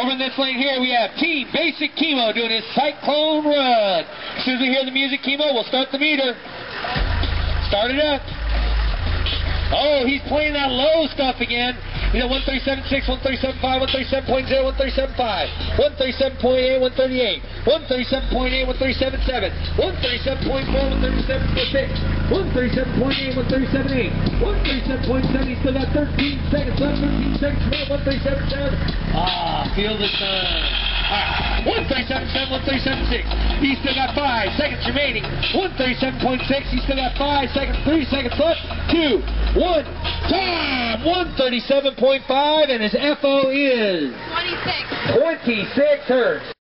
Over in this lane here, we have Team Bassick Kimo doing his Psychlone run. As soon as we hear the music, Kimo, we'll start the meter. Start it up. Oh, he's playing that low stuff again. He's at 137.6, 137.5, 137.0, 137.5, 137.8, 138, 137.8, 137.7, 137.4, 137.6, 137.8, 137.8, 137.7. He's still got 13 seconds left, 13 seconds left, 137.7. Ah, feel the sun. Alright, 137.7, 137.6. He's still got 5 seconds remaining. 137.6. He's still got 5 seconds, 3 seconds left. 2, 1, time! 137.5, and his FO is 26 hertz.